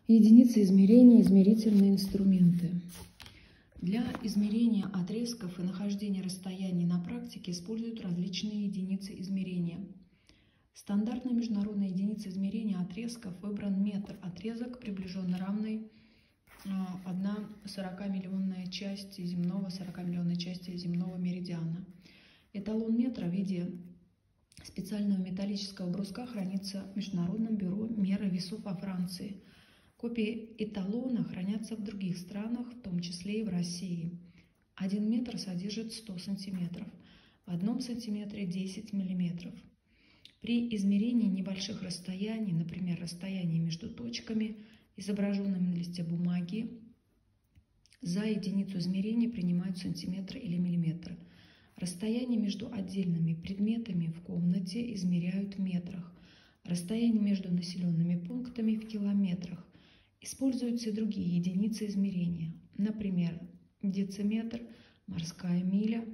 Единицы измерения, измерительные инструменты. Для измерения отрезков и нахождения расстояний на практике используют различные единицы измерения. Стандартная международная единица измерения отрезков выбран метр. Отрезок, приближенно равный 1/40-миллионная часть земного меридиана. Эталон метра в виде специального металлического бруска хранится в Международном бюро меры весов во Франции. Копии эталона хранятся в других странах, в том числе и в России. 1 метр содержит 100 сантиметров, в 1 сантиметре 10 миллиметров. При измерении небольших расстояний, например, расстояния между точками, изображенными на листе бумаги, за единицу измерения принимают сантиметры или миллиметры. Расстояние между отдельными предметами в комнате измеряют в метрах. Расстояние между населенными пунктами в километрах. Используются и другие единицы измерения, например, дециметр, морская миля,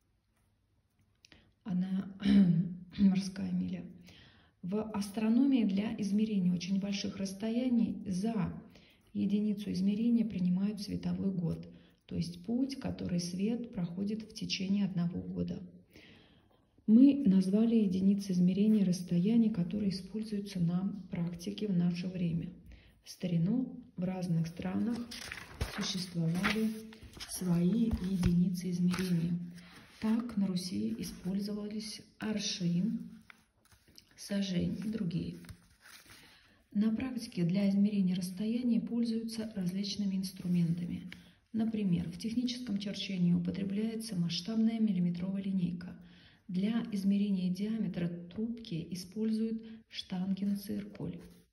морская миля. В астрономии для измерения очень больших расстояний за единицу измерения принимают световой год, то есть путь, который свет проходит в течение 1 года. Мы назвали единицы измерения расстояний, которые используются на практике в наше время. В старину в разных странах существовали свои единицы измерения. Так на Руси использовались аршин, сажень и другие. На практике для измерения расстояния пользуются различными инструментами. Например, в техническом черчении употребляется масштабная миллиметровая линейка. Для измерения диаметра трубки используют штангенциркуль.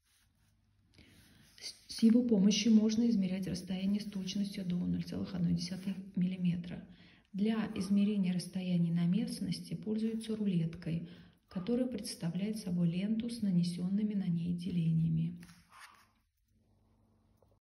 С его помощью можно измерять расстояние с точностью до 0,1 мм. Для измерения расстояний на местности пользуются рулеткой, которая представляет собой ленту с нанесенными на ней делениями.